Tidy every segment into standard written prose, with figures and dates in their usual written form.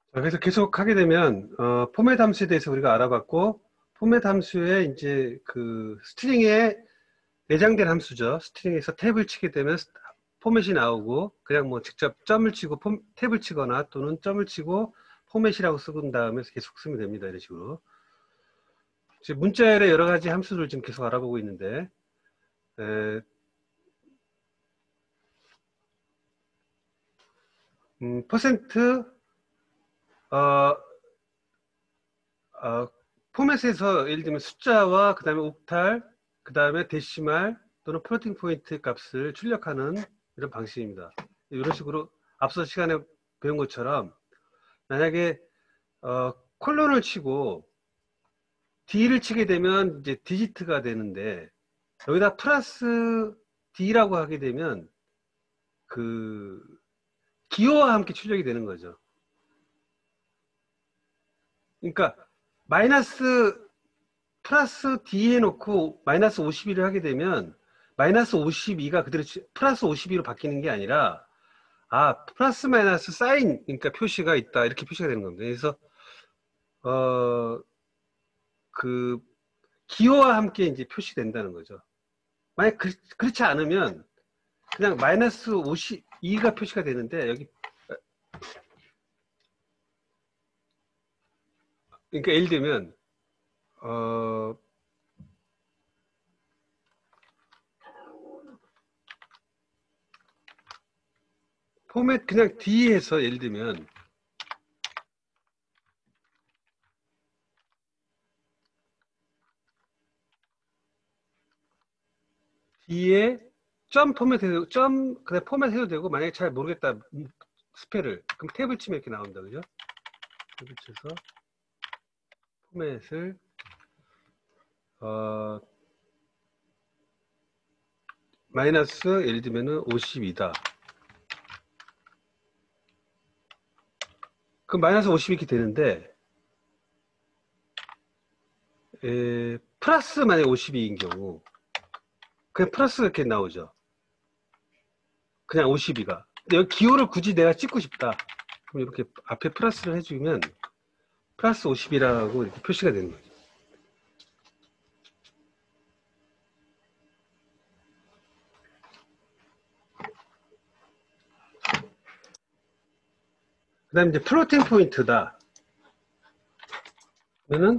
자, 그래서 계속 하게 되면 포맷 함수에 대해서 우리가 알아봤고, 포맷 함수에 이제 그 스트링에 내장된 함수죠. 스트링에서 탭을 치게 되면 포맷이 나오고, 그냥 뭐 직접 점을 치고 탭을 치거나 또는 점을 치고 포맷이라고 쓰은 다음에 계속 쓰면 됩니다. 이런 식으로. 지금 문자열의 여러 가지 함수를 지금 계속 알아보고 있는데, 퍼센트 어, 포맷에서 예를 들면 숫자와 그 다음에 옥탈, 그 다음에 데시말 또는 플로팅 포인트 값을 출력하는 이런 방식입니다. 이런 식으로 앞서 시간에 배운 것처럼 만약에 콜론을 치고 D를 치게 되면 이제 디지트가 되는데 여기다 플러스 D라고 하게 되면 그 기호와 함께 출력이 되는 거죠. 그러니까 마이너스 플러스 D 해놓고 마이너스 52를 하게 되면 마이너스 52가 그대로 플러스 52로 바뀌는 게 아니라 플러스 마이너스 사인, 그러니까 표시가 있다, 이렇게 표시가 되는 겁니다. 그래서 그 기호와 함께 이제 표시된다는 거죠. 만약 그렇지 않으면 그냥 마이너스 52가 표시가 되는데 여기 그러니까 예를 들면 포맷 그냥 D에서 예를 들면 D에 점 포맷 해도 점 그냥 포맷 해도 되고, 만약에 잘 모르겠다 스펠을 그럼 탭을 치면 이렇게 나온다, 그죠? 탭을 쳐서 포맷을 마이너스 예를 들면은 52다. 그럼 마이너스 50 이렇게 되는데 플러스 만약에 52인 경우 그냥 플러스 이렇게 나오죠. 그냥 52가. 근데 여기 기호를 굳이 내가 찍고 싶다. 그럼 이렇게 앞에 플러스를 해주면 플러스 50이라고 이렇게 표시가 되는 거죠. 그 다음에 이제 플로팅 포인트다. 그러면은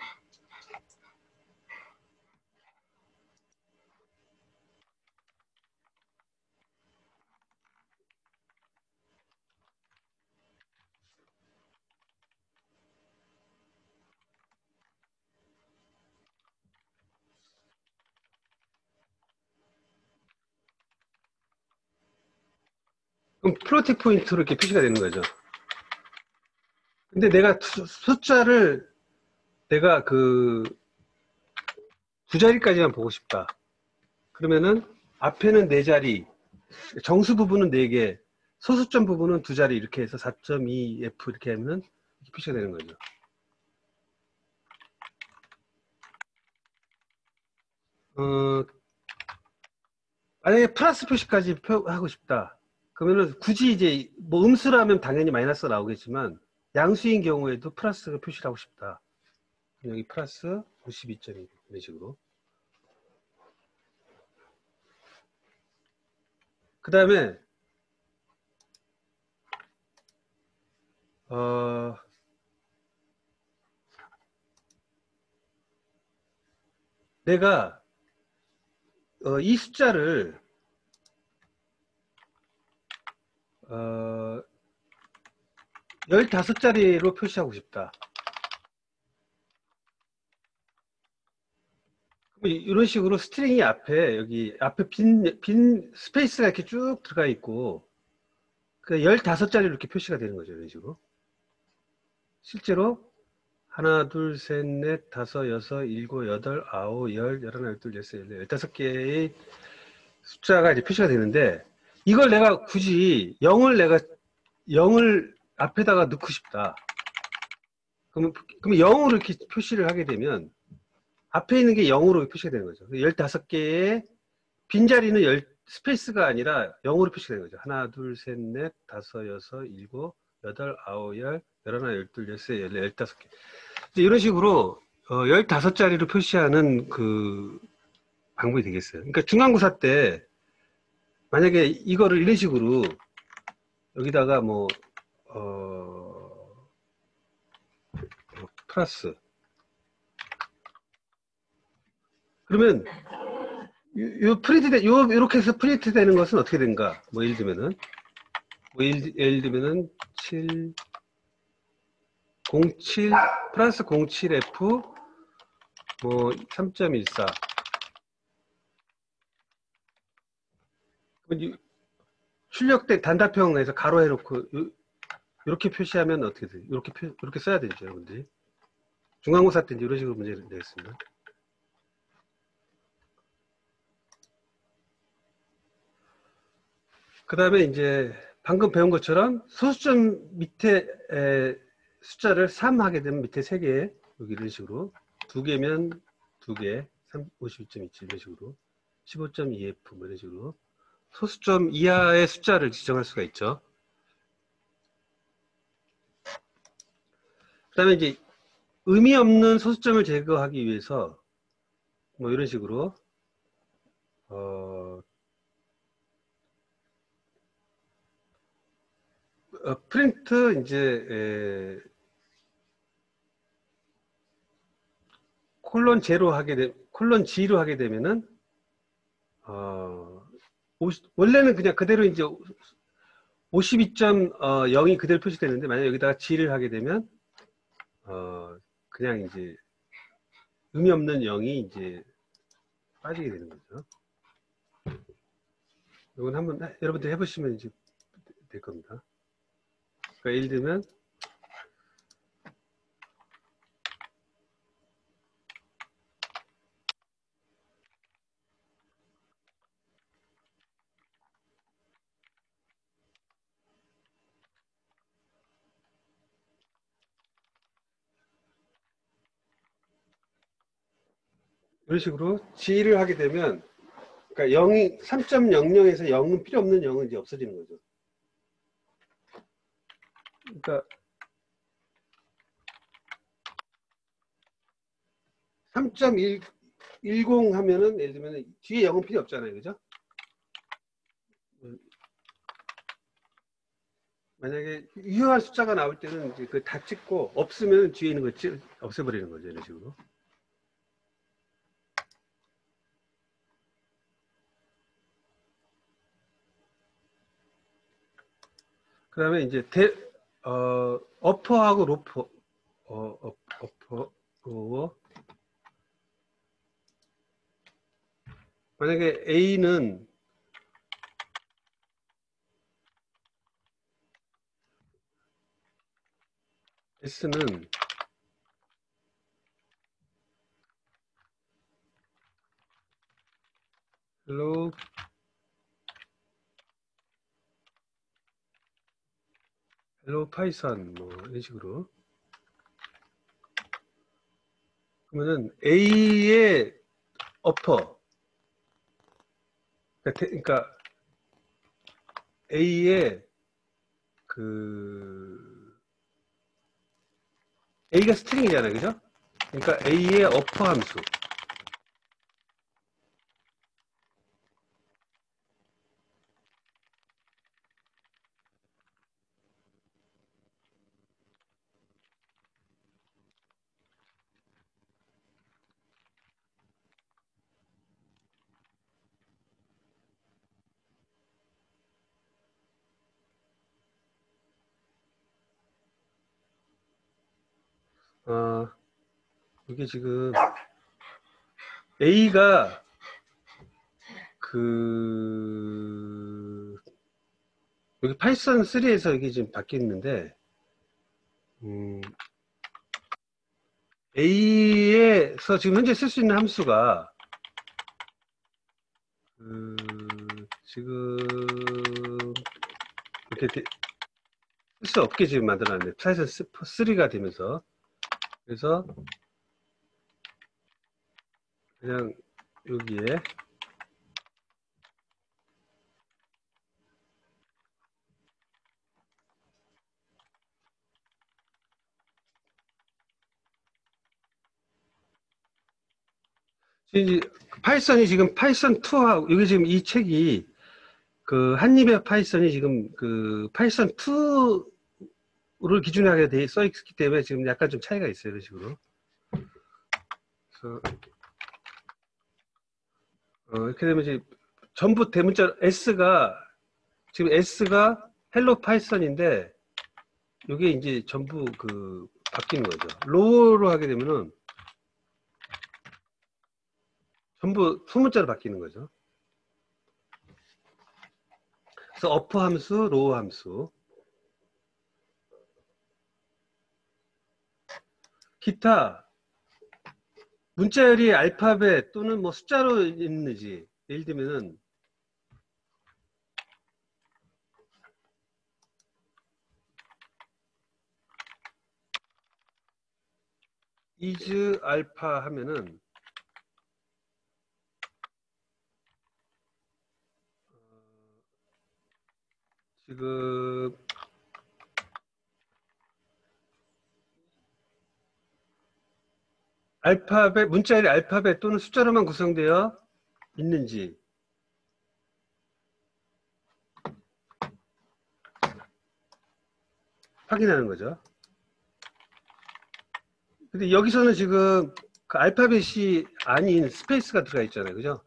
그럼 플로팅 포인트로 이렇게 표시가 되는 거죠. 근데 내가 숫자를 내가 그 두 자리까지만 보고 싶다. 그러면은 앞에는 네 자리, 정수 부분은 네 개, 소수점 부분은 두 자리 이렇게 해서 4.2F 이렇게 하면은 이렇게 표시가 되는 거죠. 만약에 플러스 표시까지 하고 싶다. 그러면은 굳이 이제 뭐 음수라면 당연히 마이너스가 나오겠지만 양수인 경우에도 플러스 표시를 하고 싶다. 여기 플러스 52.2 이런 식으로. 그 다음에 내가 이 숫자를 15자리로 표시하고 싶다. 이런 식으로 스트링이 앞에 여기 앞에 빈 스페이스가 이렇게 쭉 들어가 있고 그 15자리로 이렇게 표시가 되는 거죠. 이런 식으로. 실제로 하나, 둘, 셋, 넷, 다섯, 여섯, 일곱, 여덟, 아홉, 열, 열하나, 열둘, 열세, 열네, 15개의 숫자가 이제 표시가 되는데 이걸 내가 굳이 0을 앞에다가 넣고 싶다. 그러면 0으로 이렇게 표시를 하게 되면 앞에 있는 게 0으로 표시가 되는 거죠. 15개의 빈자리는 스페이스가 아니라 0으로 표시가 되는 거죠. 하나, 둘, 셋, 넷, 다섯, 여섯, 일곱, 8, 9, 10, 11, 12, 13, 14, 15개. 이런 식으로 15자리로 표시하는 그 방법이 되겠어요. 그러니까 중간고사 때 만약에 이거를 이런 식으로 여기다가 뭐 플러스 그러면 요렇게 해서 프린트 되는 것은 어떻게 된가? 뭐 예를 들면은 뭐 예를 들면은 7 07 플러스 07F 뭐 3.14 출력된 단답형에서 가로 해놓고 이렇게 표시하면 어떻게 돼요? 이렇게 써야 되죠, 여러분들이. 중간고사 때 이런 식으로 문제를 내겠습니다. 그 다음에 이제 방금 배운 것처럼 소수점 밑에 숫자를 3 하게 되면 밑에 3개, 여기 이런 식으로 2개면 2개, 52.27 이런 식으로 15.2F 뭐 이런 식으로 소수점 이하의 숫자를 지정할 수가 있죠. 그 다음에 이제 의미 없는 소수점을 제거하기 위해서 뭐 이런 식으로 프린트 이제 콜론 G로 하게 되면은 원래는 그냥 그대로 이제 52.0이 그대로 표시되는데 만약 여기다가 G를 하게 되면 그냥 이제 의미 없는 0이 이제 빠지게 되는 거죠. 이건 한번 여러분들 해보시면 이제 될 겁니다. 그러니까 예를 들면 이런 식으로 G를 하게 되면 그러니까 0이 3.00에서 0은 필요 없는 0은 이제 없어지는 거죠. 그러니까 3.10 하면은 예를 들면 뒤에 0은 필요 없잖아요, 그죠? 만약에 유효한 숫자가 나올 때는 이제 그 다 찍고 없으면 뒤에 있는 거 없애버리는 거죠, 이런 식으로. 그 다음에 이제 어퍼하고 로퍼, 어퍼, 로어. 만약에 A는 S는 hello 파이썬 뭐 이런 식으로 그러면은 A의 어퍼 그러니까 A의 그 A가 스트링이잖아요, 그죠? 그러니까 A의 어퍼 함수. 이게 지금 A가 여기 파이썬 3에서 이게 지금 바뀌었는데 A에서 지금 현재 쓸 수 있는 함수가 지금 이렇게 쓸 수 없게 지금 만들어놨네. 파이썬 3가 되면서 그래서 그냥 여기에 이제 파이썬이 지금 파이썬 2하고 이게 지금 이 책이 그 한입의 파이썬이 지금 그 파이썬 2를 기준하게 써 있기 때문에 지금 약간 좀 차이가 있어요, 이런 식으로. 그래서 이렇게 되면 이제 전부 대문자 S가 지금 S가 헬로 파이썬인데 이게 이제 전부 그 바뀌는 거죠. 로우로 하게 되면은 전부 소문자로 바뀌는 거죠. 그래서 어프 함수, 로우 함수. 기타 문자열이 알파벳 또는 뭐 숫자로 있는지 예를 들면은 is 알파 하면은 지금 알파벳 문자열이 알파벳 또는 숫자로만 구성되어 있는지 확인하는 거죠. 근데 여기서는 지금 그 알파벳이 아닌 스페이스가 들어가 있잖아요. 그죠?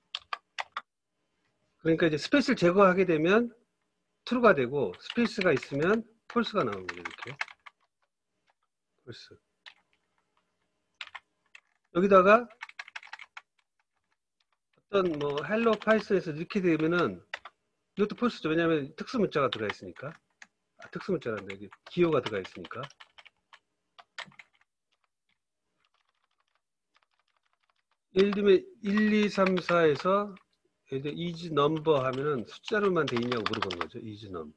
그러니까 이제 스페이스를 제거하게 되면 true가 되고 스페이스가 있으면 false가 나오는 거죠. 이렇게. false. 여기다가 어떤 뭐 헬로 파이썬에서 이렇게 되면은 이것도 false죠. 왜냐하면 특수 문자가 들어가 있으니까. 특수 문자란다. 여기 기호가 들어가 있으니까. 예를 들면 1, 2, 3, 4에서 이제 is number 하면은 숫자로만 돼 있냐고 물어보는 거죠. is num.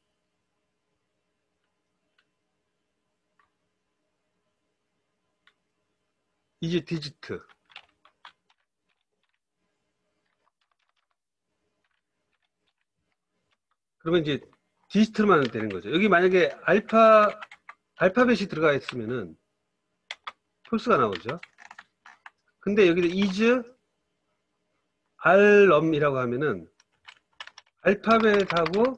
is digit. 그러면 이제 디지털만 되는 거죠. 여기 만약에 알파벳이 들어가 있으면은 폴스가 나오죠. 근데 여기도 is 알럼이라고 하면은 알파벳하고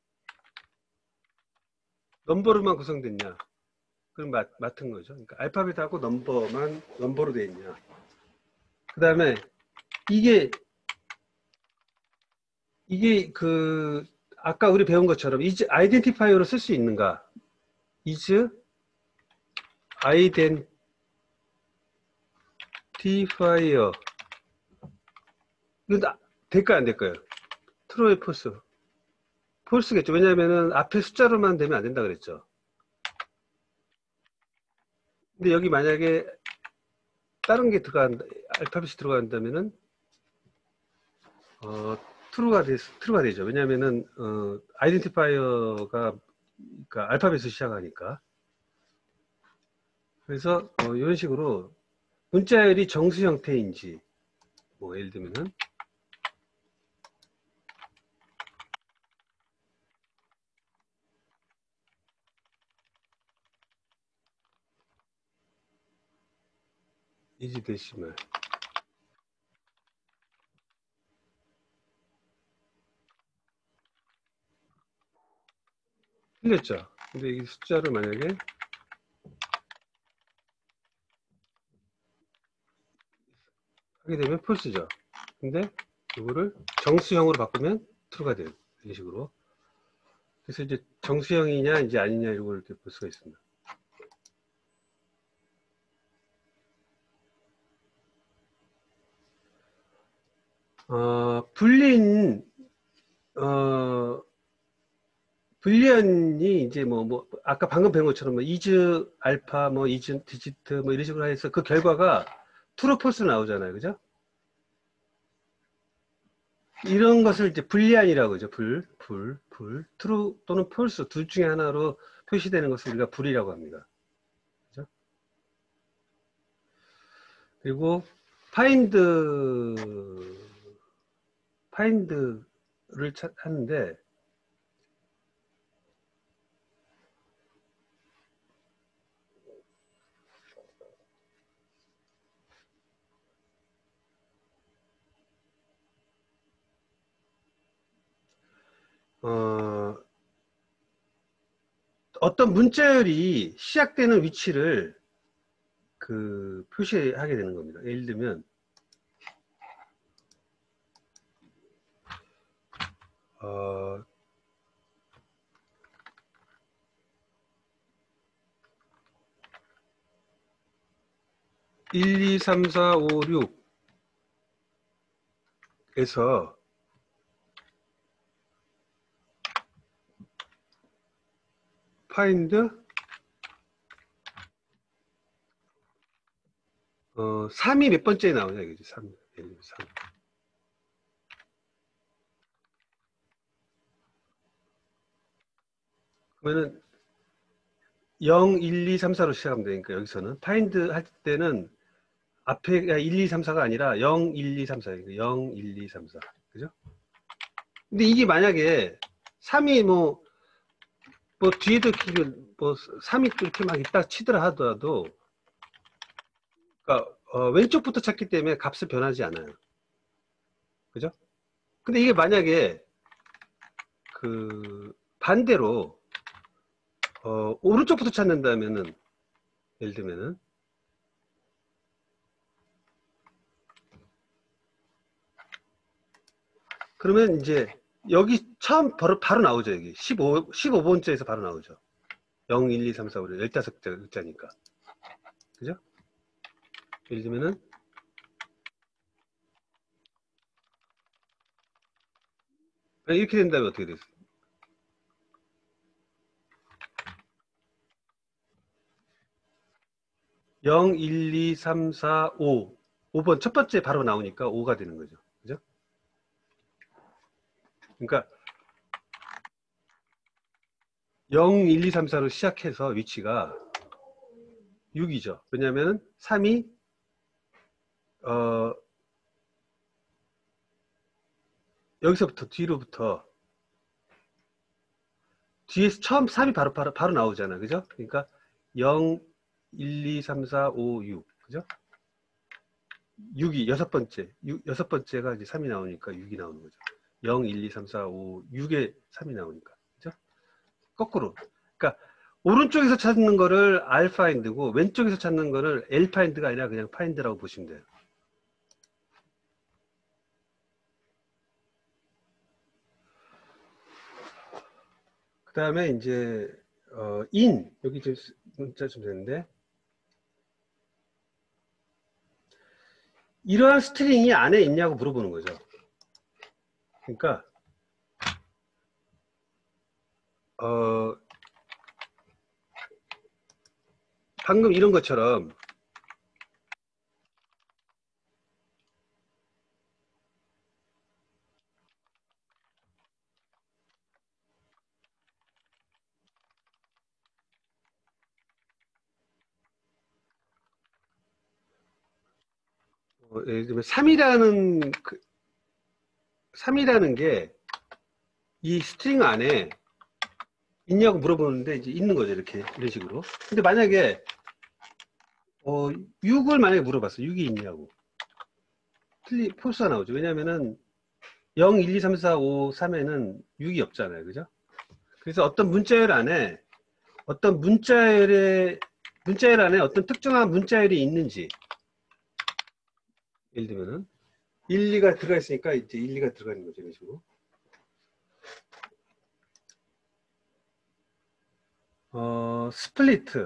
넘버로만 구성됐냐? 그럼 맡은 거죠. 그러니까 알파벳하고 넘버로 되어 있냐. 그 다음에 이게 그 아까 우리 배운 것처럼 is identifier로 쓸 수 있는가? is identifier 이거 될까요 안 될까요? 트루에 폴스. 폴스겠죠. 왜냐하면은 앞에 숫자로만 되면 안 된다 그랬죠. 근데 여기 만약에 다른 게 알파벳이 들어간다면은 트루가 되죠. 왜냐하면은 아이덴티파이어가 그러니까 알파벳으로 시작하니까. 그래서 이런 식으로 문자열이 정수 형태인지 뭐 예를 들면은 이지 데시멀 틀렸죠. 근데 이 숫자를 만약에 하게 되면 폴스죠. 근데 이거를 정수형으로 바꾸면 true가 돼요. 이런 식으로. 그래서 이제 정수형이냐 이제 아니냐 이걸 이렇게 볼 수가 있습니다. 불린 불리언이 이제 아까 방금 배운 것처럼 is 알파 is 디지트 이런 식으로 해서 그 결과가 true false 나오잖아요. 그죠? 이런 것을 이제 불리안이라고 하죠. true 또는 false 둘 중에 하나로 표시되는 것을 우리가 불이라고 합니다. 그죠? 그리고 find를 하는데 어떤 문자열이 시작되는 위치를 표시하게 되는 겁니다. 예를 들면 1, 2, 3, 4, 5, 6에서 find 3이 몇 번째에 나오냐 이거지. 3. 예를 들면 3. 그러면은 0, 1, 2, 3, 4로 시작하면 되니까 여기서는 find 할 때는 앞에 1, 2, 3, 4가 아니라 0, 1, 2, 3, 4. 0, 1, 2, 3, 4. 그죠? 근데 이게 만약에 3이 뭐 뒤에도 뭐 3이 또 이렇게 막 있다 치더라 하더라도, 그러니까 왼쪽부터 찾기 때문에 값을 변하지 않아요. 그죠? 근데 이게 만약에 반대로 오른쪽부터 찾는다면은, 예를 들면은 그러면 이제 여기 처음 바로 나오죠. 여기 15번째에서 바로 나오죠. 0, 1, 2, 3, 4, 5, 15글자니까. 그죠? 예를 들면은 이렇게 된다면 어떻게 됐어요? 0, 1, 2, 3, 4, 5. 5번 첫 번째 바로 나오니까 5가 되는 거죠. 그죠? 그러니까 0, 1, 2, 3, 4로 시작해서 위치가 6이죠. 왜냐하면 3이 여기서부터 뒤로부터 뒤에서 처음 3이 바로 나오잖아. 그죠? 그러니까 0, 1, 2, 3, 4, 5, 6. 그죠? 6이 여섯 번째가 이제 3이 나오니까 6이 나오는 거죠. 0, 1, 2, 3, 4, 5, 6에 3이 나오니까. 그죠? 거꾸로. 그러니까 오른쪽에서 찾는 거를 R find고 왼쪽에서 찾는 거를 L find가 아니라 그냥 find라고 보시면 돼요. 그 다음에 이제 in 여기 좀 문자 좀 되는데, 이러한 스트링이 안에 있냐고 물어보는 거죠. 그러니까 방금 이런 것처럼 예를 들면 3이라는 게 이 스트링 안에 있냐고 물어보는데 이제 있는 거죠. 이렇게 이런 식으로. 근데 만약에 6을 만약에 물어봤어. 6이 있냐고. 폴스가 나오죠. 왜냐면은 0, 1, 2, 3, 4, 5, 3에는 6이 없잖아요. 그죠? 그래서 어떤 문자열 안에 어떤 특정한 문자열이 있는지, 예를 들면은 1, 2가 들어가 있으니까 이제 1, 2가 들어가는 거죠. 이런 식으로. 스플리트.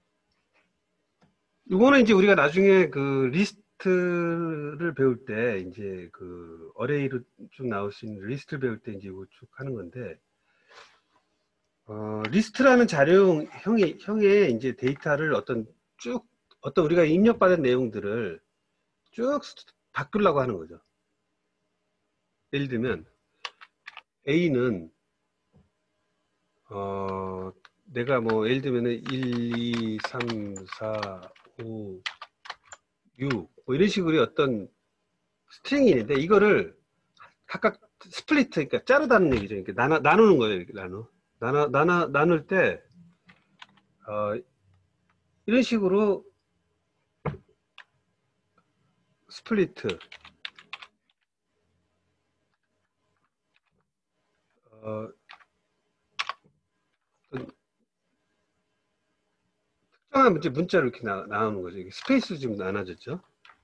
이거는 이제 우리가 나중에 리스트를 배울 때, 이제 어레이로 쭉 나올 수 있는 리스트를 배울 때 이제 이거 쭉 하는 건데, 리스트라는 형의 이제 데이터를 어떤 우리가 입력받은 내용들을 쭉 바꾸려고 하는 거죠. 예를 들면, A는, 내가 뭐, 예를 들면 1, 2, 3, 4, 5, 6, 뭐 이런 식으로 어떤 스트링이 있는데, 이거를 각각 스플리트, 그러니까 자르다는 얘기죠. 이렇게 나누는 거예요. 이렇게 나눌 때, 이런 식으로 스플리트, 특정한 문자로 이렇게 나오는 거죠. 이게 스페이스 지금 나눠졌죠.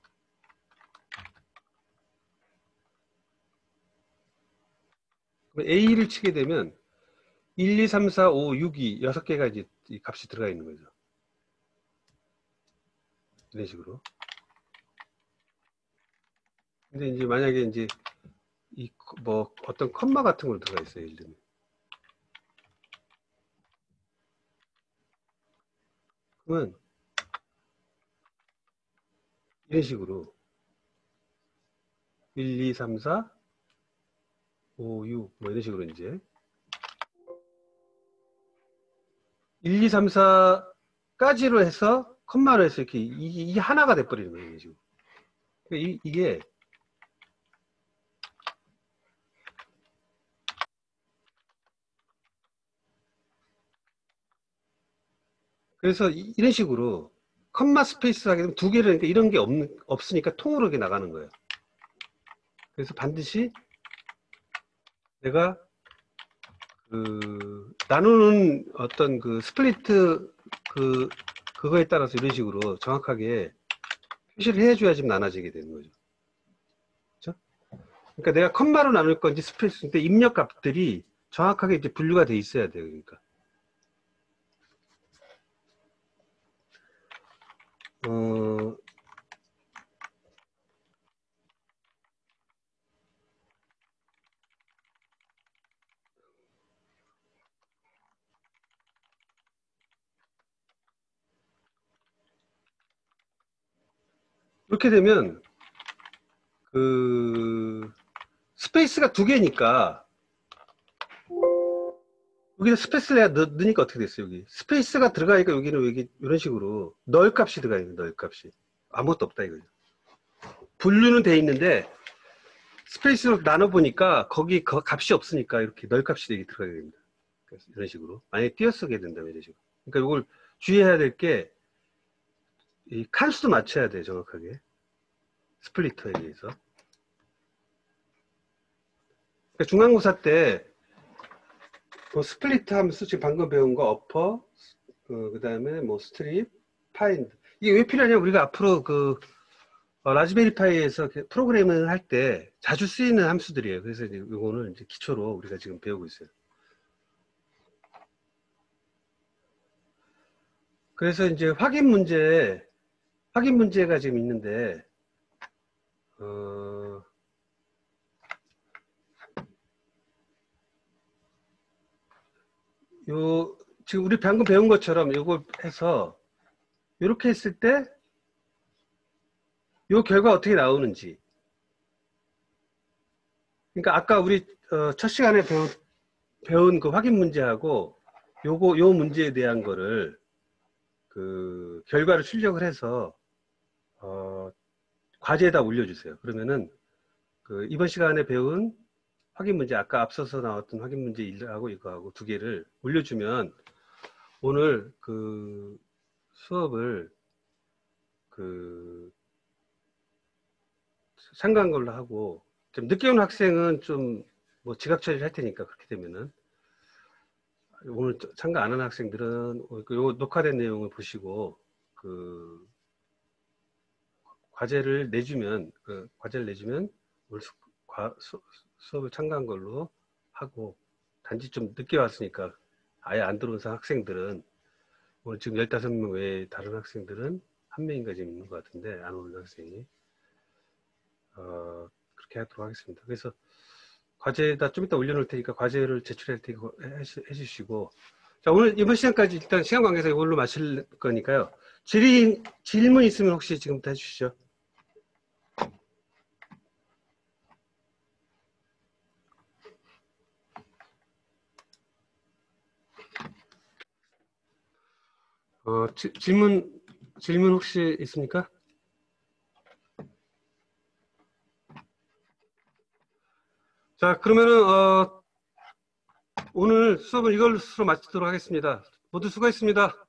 A를 치게 되면 1, 2, 3, 4, 5, 6이 6개가 이제 이 값이 들어가 있는 거죠. 이런 식으로. 근데 이제 만약에 이제 이 뭐 어떤 컴마 같은 걸 들어가 있어요. 예를 들면. 그러면 이런 식으로 1, 2, 3, 4, 5, 6 뭐 이런 식으로 이제 1, 2, 3, 4까지로 해서 컴마로 해서 이렇게 이 하나가 돼버리는 거예요. 지금. 이게 그래서 이런 식으로 컴마 스페이스 하게 되면 두 개를, 그러니까 이런 게 없으니까 통으로 이렇게 나가는 거예요. 그래서 반드시 내가 그 나누는 어떤 그 스플리트 그거에 따라서 이런 식으로 정확하게 표시를 해줘야 지금 나눠지게 되는 거죠. 그렇죠? 그러니까 내가 컴마로 나눌 건지 스페이스인데 입력 값들이 정확하게 이제 분류가 돼 있어야 돼요. 그러니까. 이렇게 되면 그 스페이스가 두 개니까 여기는 스페이스를 넣으니까 어떻게 됐어요? 여기 스페이스가 들어가니까 여기는 여기 이런 식으로 널 값이 들어가 있는 널 값이 아무것도 없다 이거죠. 분류는 돼 있는데 스페이스로 나눠 보니까 거기 값이 없으니까 이렇게 널 값이 되게 들어가게 됩니다. 그래서 이런 식으로 만약에 띄어쓰게 된다면 이런 식으로. 그러니까 이걸 주의해야 될 게 이 칸수도 맞춰야 돼요. 정확하게 스플리터에 의해서. 그러니까 중간고사 때 뭐 스플리트 하면서 지금 방금 배운 거 어퍼, 그 다음에 뭐 스트립, 파인드. 이게 왜 필요하냐? 우리가 앞으로 그 라즈베리 파이에서 프로그래밍을 할 때 자주 쓰이는 함수들이에요. 그래서 이제 이거는 이제 기초로 우리가 지금 배우고 있어요. 그래서 이제 확인 문제가 지금 있는데, 지금 우리 방금 배운 것처럼 이걸 해서 이렇게 했을 때 이 결과 어떻게 나오는지. 그러니까 아까 우리 첫 시간에 배운 그 확인 문제하고 요 문제에 대한 거를 그 결과를 출력을 해서 과제에다 올려주세요. 그러면은 그 이번 시간에 배운 확인 문제, 아까 앞서서 나왔던 확인 문제 1하고 이거하고 두 개를 올려주면 오늘 그 수업을 그 참가한 걸로 하고, 좀 늦게 온 학생은 좀 뭐 지각 처리를 할 테니까 그렇게 되면은 오늘 참가 안 한 학생들은 요 녹화된 내용을 보시고 그 과제를 내주면 오늘 수업을 참가한 걸로 하고, 단지 좀 늦게 왔으니까 아예 안 들어온 학생들은 오늘 지금 15명 외에 다른 학생들은 한 명인가 지금 있는 것 같은데 안 오는 학생이 그렇게 하도록 하겠습니다. 그래서 과제에다 좀 이따 올려놓을 테니까 과제를 제출할 테니까 해주시고, 자, 오늘 이번 시간까지 일단 시간 관계상 이걸로 마칠 거니까요. 질문 있으면 혹시 지금부터 해주시죠. 질문 혹시 있습니까? 자, 그러면은 오늘 수업은 이걸로 마치도록 하겠습니다. 모두 수고했습니다.